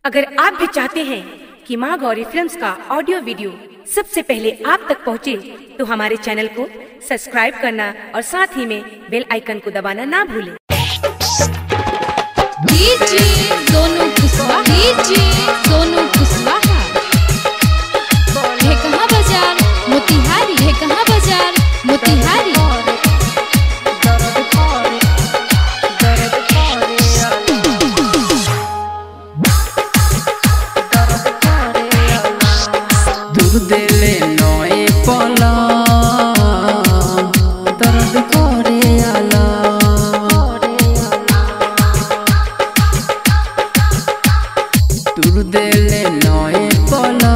अगर आप भी चाहते हैं कि माँ गौरी फिल्म्स का ऑडियो वीडियो सबसे पहले आप तक पहुँचे, तो हमारे चैनल को सब्सक्राइब करना और साथ ही में बेल आइकन को दबाना ना भूलें। सोनू कुशवाहा है कहाँ बाजार मोतिहारी, है कहाँ बाजार मोतिहारी। दूर देले नए पला दर्द करे आला, दूर देले नए पला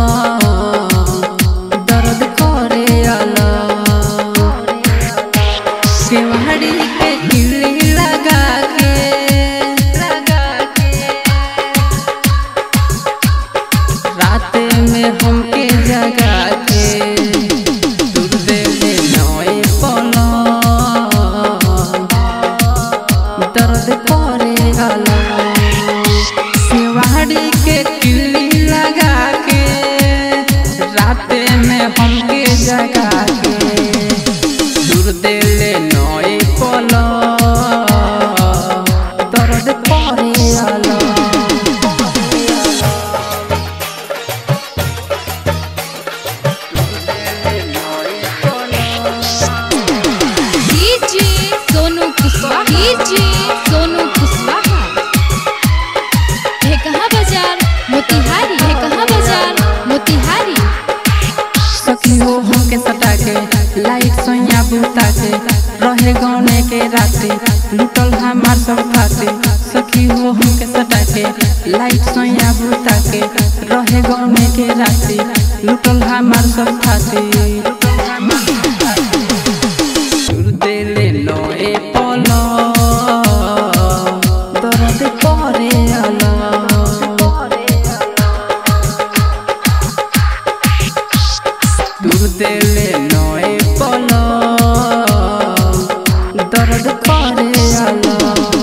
दर्द करे आला। केवाड़ी के किली लगा के रात में हमके जगा के दूर देले नए पला दर्द करे आला। केवाड़ी के किली लगा के रात में हमके जगा के दूर देले नए पला दर्द करे आला। सोनू कुशवाहा है कहाँ बाजार मोतिहारी, है कहाँ बाजार मोतिहारी। सखी हो हमके सटा के लाइट सोया बुता के रहे गौने के राती लुटल हमार सब खाती। सखी हो हमके सटा के लाइट सोया बुता के रहे गौने के राती लुटल हमार सब खाती। दूर देले नए पला दर्द करे आला। दूर देले नए पला दर्द करे आला।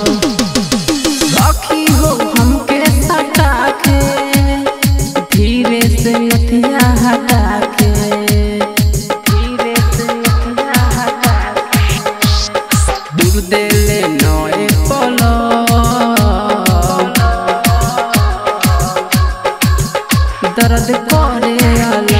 सखी हो हमके सटा के धीरे से लथिया हटा के, धीरे से लथिया हटा के दूर देले नए पला दर्द करे आला।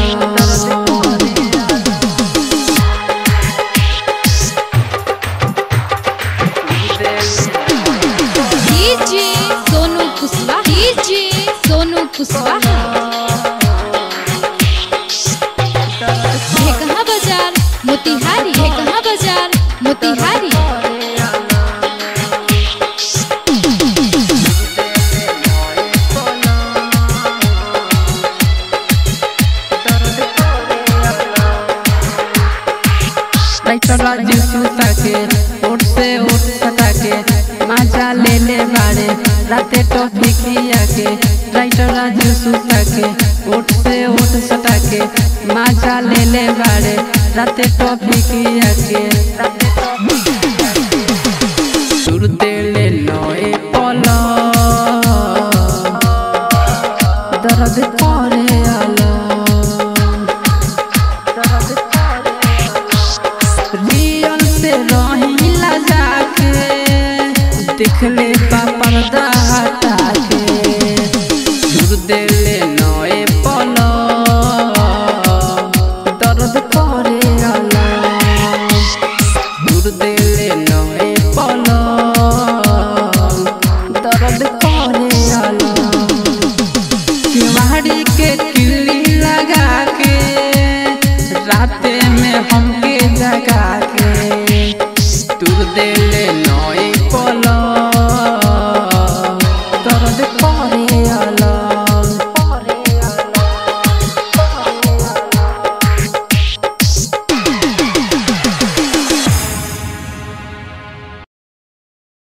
सोनू कुशवाहा है कहाँ बाजार मोतिहारी, है कहाँ बाजार मोतिहारी। राइटर राजू सुता के ओट से ओट सटा के माजा ले ले बाड़े राते टॉफी खिया के। राइटर राजू सुता के ओट से ओट सटा के माजा ले ले बाड़े राते टॉफी खिया के। दूर देले नए पला दर्द करे आला। रियल से रही लजा के देख ले पर्दा हटा के दूर देले नए पला दर्द करे आला। दूर देले नए पला दर्द करे आला। केवाड़ी के किली लगा के रात में हमके जगा के